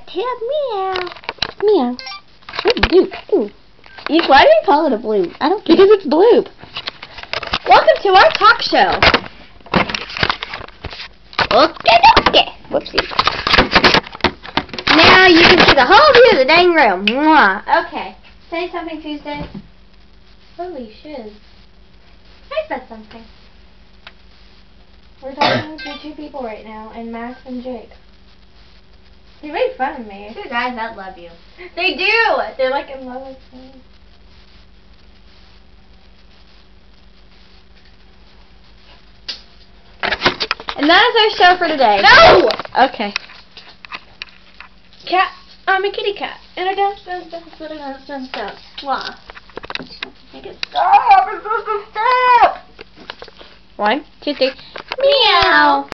tip. Meow. Meow. Ooh, Bloop. Ooh. Why do you call it a bloop? I don't care. Because it's Bloop. Welcome to our talk show. Okay. Whoopsie. Now you can see the whole view of the dang room. Mwah. Okay. Say something, Tuesday. Holy shiz. I said something. We're talking to two people right now, and Max and Jake. They made fun of me. Two guys that love you. They do! They're like in love with me. And that is our show for today. No! Okay. Cat. I'm a kitty cat. And I dance. Wow. Make it stop! It's supposed to stop! 1, 2, 3. Meow!